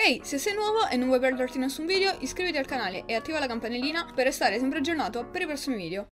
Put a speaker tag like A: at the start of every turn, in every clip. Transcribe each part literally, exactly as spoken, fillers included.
A: Ehi, hey, se sei nuovo e non vuoi perderti nessun video, iscriviti al canale e attiva la campanellina per restare sempre aggiornato per i prossimi video.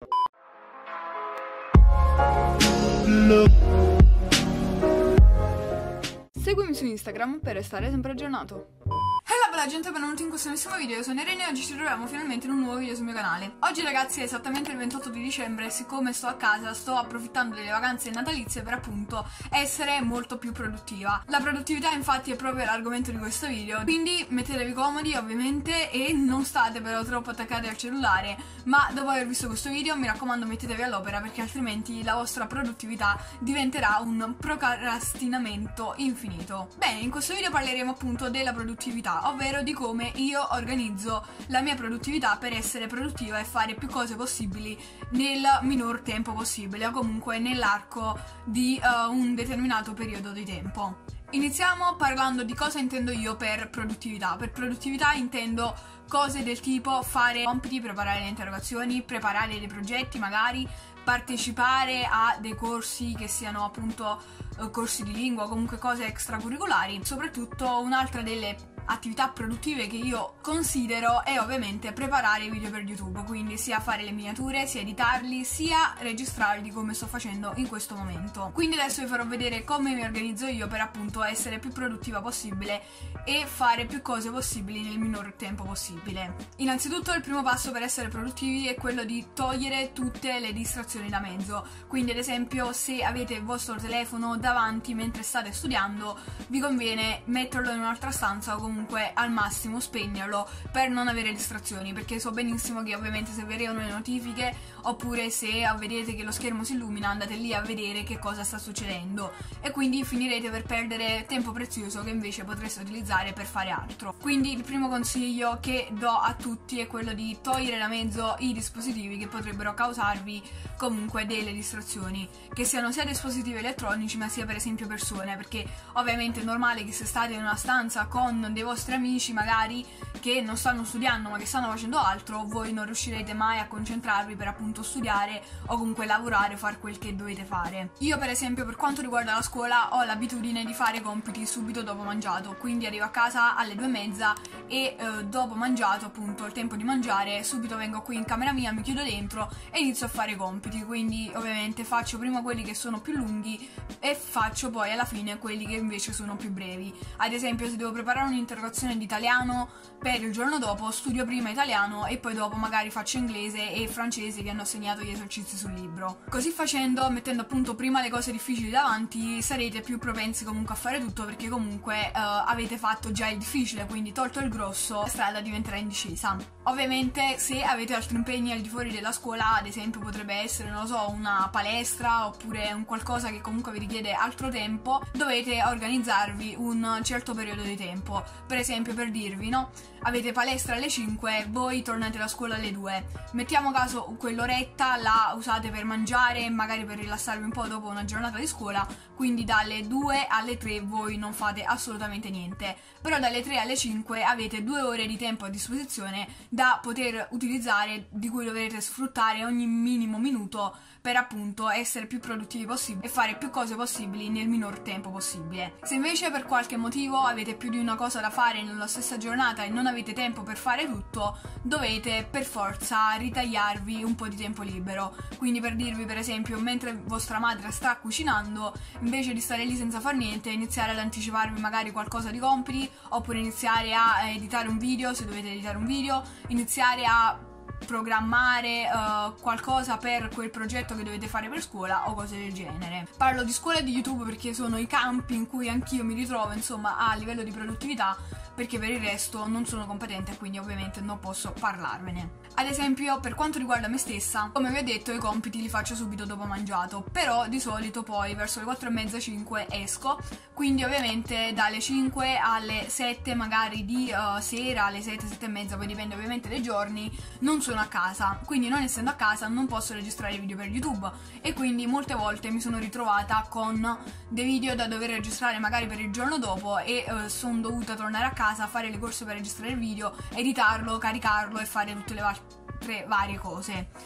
A: Seguimi su Instagram per restare sempre aggiornato. Bella gente, benvenuti in questo nuovissimo video. Io sono Irene e oggi ci troviamo finalmente in un nuovo video sul mio canale. Oggi ragazzi è esattamente il ventotto di dicembre. Siccome sto a casa sto approfittando delle vacanze natalizie per appunto essere molto più produttiva. La produttività infatti è proprio l'argomento di questo video, quindi mettetevi comodi ovviamente e non state però troppo attaccati al cellulare. Ma dopo aver visto questo video mi raccomando mettetevi all'opera, perché altrimenti la vostra produttività diventerà un procrastinamento infinito. Bene, in questo video parleremo appunto della produttività, ovvero di come io organizzo la mia produttività per essere produttiva e fare più cose possibili nel minor tempo possibile, o comunque nell'arco di uh, un determinato periodo di tempo. Iniziamo parlando di cosa intendo io per produttività. Per produttività intendo cose del tipo fare compiti, preparare le interrogazioni, preparare dei progetti magari, partecipare a dei corsi che siano appunto uh, corsi di lingua o comunque cose extracurricolari. Soprattutto un'altra delle attività produttive che io considero è ovviamente preparare i video per YouTube, quindi sia fare le miniature, sia editarli, sia registrarli come sto facendo in questo momento. Quindi adesso vi farò vedere come mi organizzo io per appunto essere più produttiva possibile e fare più cose possibili nel minor tempo possibile. Innanzitutto il primo passo per essere produttivi è quello di togliere tutte le distrazioni da mezzo. Quindi ad esempio se avete il vostro telefono davanti mentre state studiando vi conviene metterlo in un'altra stanza o comunque comunque al massimo spegnerlo per non avere distrazioni, perché so benissimo che ovviamente se vi arrivano le notifiche oppure se vedete che lo schermo si illumina andate lì a vedere che cosa sta succedendo e quindi finirete per perdere tempo prezioso che invece potreste utilizzare per fare altro. Quindi il primo consiglio che do a tutti è quello di togliere da mezzo i dispositivi che potrebbero causarvi comunque delle distrazioni, che siano sia dispositivi elettronici ma sia per esempio persone, perché ovviamente è normale che se state in una stanza con dei vostri amici magari che non stanno studiando ma che stanno facendo altro, voi non riuscirete mai a concentrarvi per appunto studiare o comunque lavorare o fare quel che dovete fare. Io per esempio per quanto riguarda la scuola ho l'abitudine di fare i compiti subito dopo mangiato, quindi arrivo a casa alle due e mezza e eh, dopo mangiato appunto il tempo di mangiare subito vengo qui in camera mia, mi chiudo dentro e inizio a fare i compiti. Quindi ovviamente faccio prima quelli che sono più lunghi e faccio poi alla fine quelli che invece sono più brevi. Ad esempio se devo preparare un interrogazione di italiano per il giorno dopo studio prima italiano e poi dopo magari faccio inglese e francese che hanno segnato gli esercizi sul libro. Così facendo, mettendo appunto prima le cose difficili davanti, sarete più propensi comunque a fare tutto, perché comunque uh, avete fatto già il difficile, quindi tolto il grosso la strada diventerà in discesa. Ovviamente se avete altri impegni al di fuori della scuola, ad esempio potrebbe essere, non lo so, una palestra oppure un qualcosa che comunque vi richiede altro tempo, dovete organizzarvi un certo periodo di tempo. Per esempio, per dirvi, no? Avete palestra alle cinque, voi tornate da scuola alle due. Mettiamo caso quell'oretta la usate per mangiare e magari per rilassarvi un po' dopo una giornata di scuola, quindi dalle due alle tre voi non fate assolutamente niente. Però dalle tre alle cinque avete due ore di tempo a disposizione da poter utilizzare, di cui dovrete sfruttare ogni minimo minuto per appunto essere più produttivi possibile e fare più cose possibili nel minor tempo possibile. Se invece per qualche motivo avete più di una cosa da fare nella stessa giornata e non avete tempo per fare tutto, dovete per forza ritagliarvi un po' di tempo libero. Quindi per dirvi, per esempio, mentre vostra madre sta cucinando, invece di stare lì senza far niente, iniziare ad anticiparvi magari qualcosa di compiti, oppure iniziare a editare un video se dovete editare un video, iniziare a programmare uh, qualcosa per quel progetto che dovete fare per scuola o cose del genere. Parlo di scuola e di YouTube perché sono i campi in cui anch'io mi ritrovo, insomma, a livello di produttività, perché per il resto non sono competente e quindi ovviamente non posso parlarvene. Ad esempio, per quanto riguarda me stessa, come vi ho detto, i compiti li faccio subito dopo mangiato, però di solito poi verso le quattro e mezza cinque esco, quindi ovviamente dalle cinque alle sette magari di uh, sera, alle sette, sette e mezza, poi dipende ovviamente dai giorni, non sono a casa, quindi non essendo a casa non posso registrare video per YouTube e quindi molte volte mi sono ritrovata con dei video da dover registrare magari per il giorno dopo e uh, sono dovuta tornare a casa, fare le corse per registrare il video, editarlo, caricarlo e fare tutte le altre varie cose.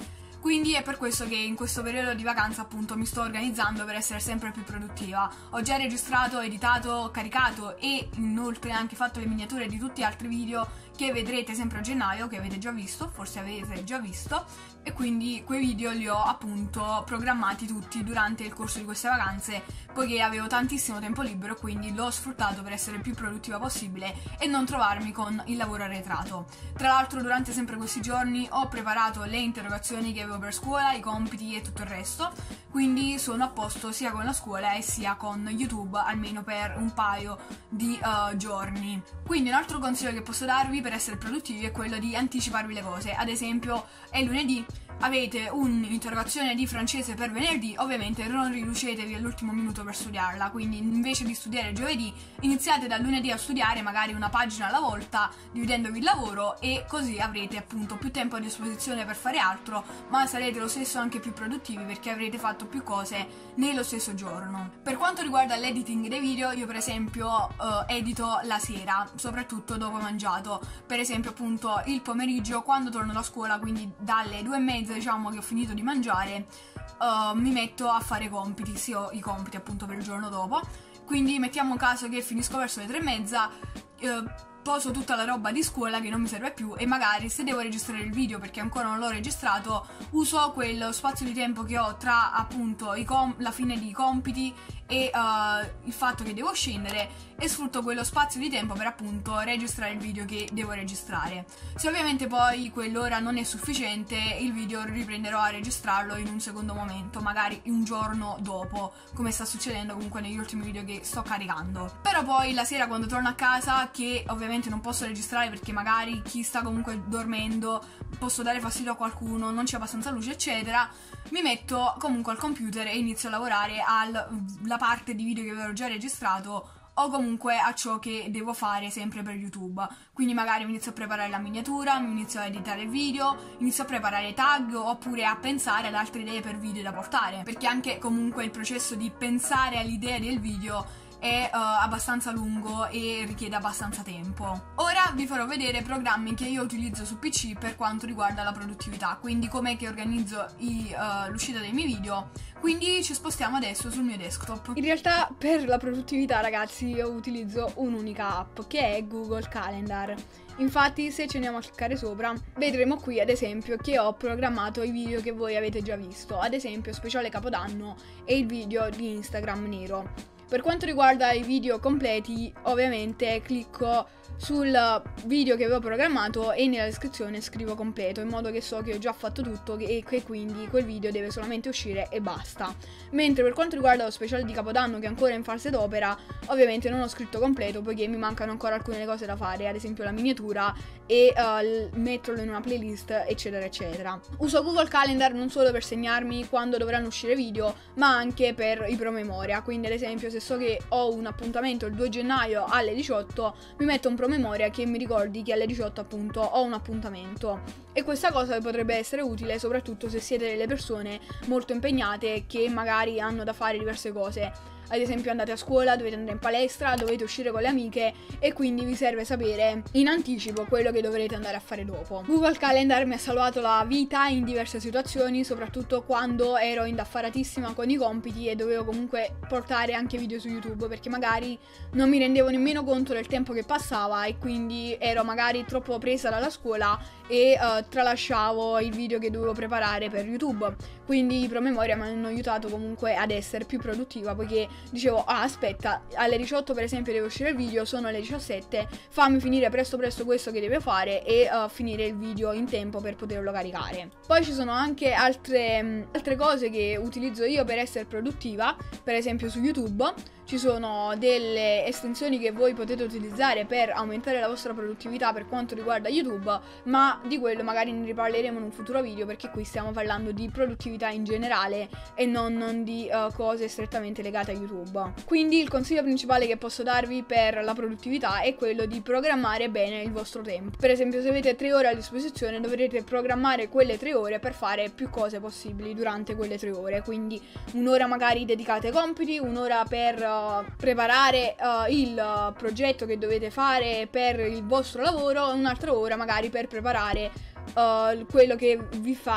A: Quindi è per questo che in questo periodo di vacanza appunto mi sto organizzando per essere sempre più produttiva. Ho già registrato, editato, caricato e inoltre anche fatto le miniature di tutti gli altri video che vedrete sempre a gennaio, che avete già visto, forse avete già visto, e quindi quei video li ho appunto programmati tutti durante il corso di queste vacanze, poiché avevo tantissimo tempo libero, quindi l'ho sfruttato per essere il più produttiva possibile e non trovarmi con il lavoro arretrato. Tra l'altro durante sempre questi giorni ho preparato le interrogazioni che avevo per scuola, i compiti e tutto il resto, quindi sono a posto sia con la scuola e sia con YouTube, almeno per un paio di uh, giorni. Quindi un altro consiglio che posso darvi per essere produttivi è quello di anticiparvi le cose. Ad esempio è lunedì, avete un'interrogazione di francese per venerdì, ovviamente non riducetevi all'ultimo minuto per studiarla, quindi invece di studiare giovedì iniziate dal lunedì a studiare magari una pagina alla volta, dividendovi il lavoro, e così avrete appunto più tempo a disposizione per fare altro, ma sarete lo stesso anche più produttivi perché avrete fatto più cose nello stesso giorno. Per quanto riguarda l'editing dei video, io per esempio eh, edito la sera, soprattutto dopo mangiato, per esempio appunto il pomeriggio quando torno da scuola, quindi dalle due e mezza diciamo che ho finito di mangiare, uh, mi metto a fare i compiti, sì, ho i compiti appunto per il giorno dopo, quindi mettiamo caso che finisco verso le tre e mezza, uh, poso tutta la roba di scuola che non mi serve più e magari se devo registrare il video perché ancora non l'ho registrato uso quello spazio di tempo che ho tra appunto i la fine di compiti e uh, il fatto che devo scendere, e sfrutto quello spazio di tempo per appunto registrare il video che devo registrare. Se ovviamente poi quell'ora non è sufficiente, il video riprenderò a registrarlo in un secondo momento, magari un giorno dopo, come sta succedendo comunque negli ultimi video che sto caricando. Però poi la sera quando torno a casa, che ovviamente non posso registrare perché magari chi sta comunque dormendo, posso dare fastidio a qualcuno, non c'è abbastanza luce eccetera, mi metto comunque al computer e inizio a lavorare alla parte di video che avevo già registrato o comunque a ciò che devo fare sempre per YouTube. Quindi magari mi inizio a preparare la miniatura, mi inizio a editare il video, inizio a preparare i tag oppure a pensare ad altre idee per video da portare, perché anche comunque il processo di pensare all'idea del video è uh, abbastanza lungo e richiede abbastanza tempo. Ora vi farò vedere programmi che io utilizzo su P C per quanto riguarda la produttività, quindi com'è che organizzo uh, l'uscita dei miei video. Quindi ci spostiamo adesso sul mio desktop. In realtà per la produttività, ragazzi, io utilizzo un'unica app che è Google Calendar. Infatti se ci andiamo a cliccare sopra vedremo qui ad esempio che ho programmato i video che voi avete già visto, ad esempio speciale Capodanno e il video di Instagram nero. Per quanto riguarda i video completi, ovviamente clicco sul video che avevo programmato e nella descrizione scrivo completo, in modo che so che ho già fatto tutto e che quindi quel video deve solamente uscire e basta. Mentre per quanto riguarda lo speciale di Capodanno, che è ancora in fase d'opera, ovviamente non ho scritto completo poiché mi mancano ancora alcune cose da fare, ad esempio la miniatura e uh, metterlo in una playlist eccetera eccetera. Uso Google Calendar non solo per segnarmi quando dovranno uscire video, ma anche per i promemoria. Quindi ad esempio se so che ho un appuntamento il due gennaio alle diciotto, mi metto un promemoria che mi ricordi che alle diciotto appunto ho un appuntamento, e questa cosa potrebbe essere utile soprattutto se siete delle persone molto impegnate che magari hanno da fare diverse cose. Ad esempio andate a scuola, dovete andare in palestra, dovete uscire con le amiche e quindi vi serve sapere in anticipo quello che dovrete andare a fare dopo. Google Calendar mi ha salvato la vita in diverse situazioni, soprattutto quando ero indaffaratissima con i compiti e dovevo comunque portare anche video su YouTube, perché magari non mi rendevo nemmeno conto del tempo che passava e quindi ero magari troppo presa dalla scuola e uh, tralasciavo il video che dovevo preparare per YouTube. Quindi i promemoria mi hanno aiutato comunque ad essere più produttiva, poiché dicevo ah aspetta, alle diciotto per esempio deve uscire il video, sono le diciassette, fammi finire presto presto questo che deve fare e uh, finire il video in tempo per poterlo caricare. Poi ci sono anche altre, mh, altre cose che utilizzo io per essere produttiva. Per esempio su YouTube ci sono delle estensioni che voi potete utilizzare per aumentare la vostra produttività per quanto riguarda YouTube, ma di quello magari ne riparleremo in un futuro video, perché qui stiamo parlando di produttività in generale e non, non di uh, cose strettamente legate a YouTube. Quindi il consiglio principale che posso darvi per la produttività è quello di programmare bene il vostro tempo. Per esempio se avete tre ore a disposizione dovrete programmare quelle tre ore per fare più cose possibili durante quelle tre ore, quindi un'ora magari dedicate ai compiti, un'ora per preparare uh, il uh, progetto che dovete fare per il vostro lavoro, un'altra ora magari per preparare uh, quello che vi fa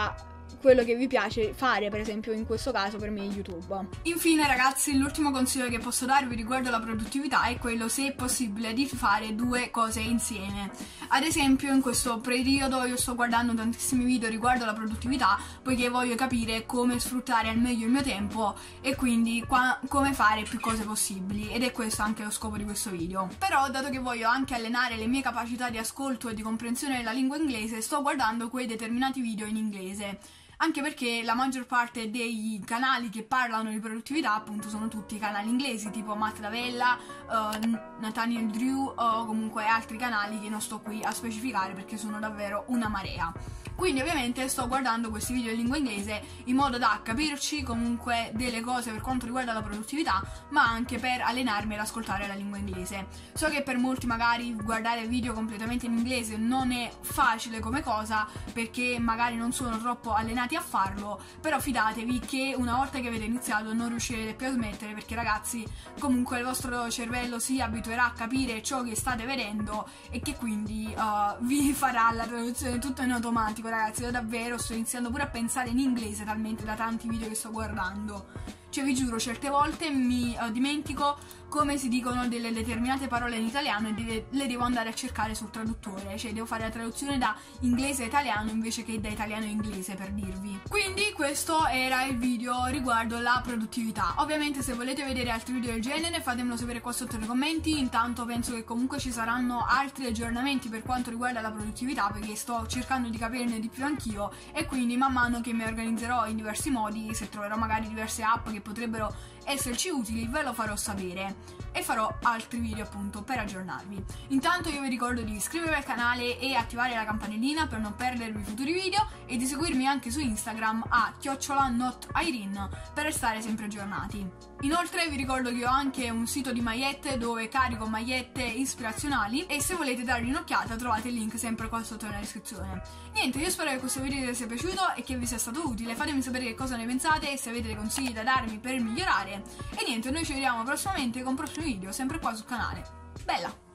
A: quello che vi piace fare, per esempio in questo caso per me YouTube. Infine ragazzi, l'ultimo consiglio che posso darvi riguardo alla produttività è quello, se è possibile, di fare due cose insieme. Ad esempio in questo periodo io sto guardando tantissimi video riguardo alla produttività, poiché voglio capire come sfruttare al meglio il mio tempo e quindi qua, come fare più cose possibili, ed è questo anche lo scopo di questo video. Però dato che voglio anche allenare le mie capacità di ascolto e di comprensione della lingua inglese, sto guardando quei determinati video in inglese. Anche perché la maggior parte dei canali che parlano di produttività appunto sono tutti canali inglesi, tipo Matt D'Avella, uh, Nathaniel Drew o comunque altri canali che non sto qui a specificare perché sono davvero una marea. Quindi ovviamente sto guardando questi video in lingua inglese in modo da capirci comunque delle cose per quanto riguarda la produttività, ma anche per allenarmi ad ascoltare la lingua inglese. So che per molti magari guardare video completamente in inglese non è facile come cosa, perché magari non sono troppo allenati a farlo, però fidatevi che una volta che avete iniziato non riuscirete più a smettere, perché ragazzi comunque il vostro cervello si abituerà a capire ciò che state vedendo e che quindi uh, vi farà la traduzione tutto in automatico. Ragazzi, io davvero sto iniziando pure a pensare in inglese talmente da tanti video che sto guardando. Cioè vi giuro, certe volte mi uh, dimentico come si dicono delle determinate parole in italiano e deve, le devo andare a cercare sul traduttore. Cioè devo fare la traduzione da inglese a italiano invece che da italiano a inglese, per dirvi. Quindi questo era il video riguardo la produttività. Ovviamente se volete vedere altri video del genere fatemelo sapere qua sotto nei commenti. Intanto penso che comunque ci saranno altri aggiornamenti per quanto riguarda la produttività, perché sto cercando di capirne di più anch'io, e quindi man mano che mi organizzerò in diversi modi, se troverò magari diverse app che potrebbero esserci utili, ve lo farò sapere e farò altri video appunto per aggiornarvi. Intanto io vi ricordo di iscrivervi al canale e attivare la campanellina per non perdervi i futuri video, e di seguirmi anche su Instagram a chiocciola not irene per restare sempre aggiornati. Inoltre vi ricordo che ho anche un sito di magliette dove carico magliette ispirazionali, e se volete dargli un'occhiata trovate il link sempre qua sotto nella descrizione. Niente, io spero che questo video vi sia piaciuto e che vi sia stato utile. Fatemi sapere che cosa ne pensate e se avete dei consigli da darmi per migliorare. E niente, noi ci vediamo prossimamente con prossimi video sempre qua sul canale. Bella!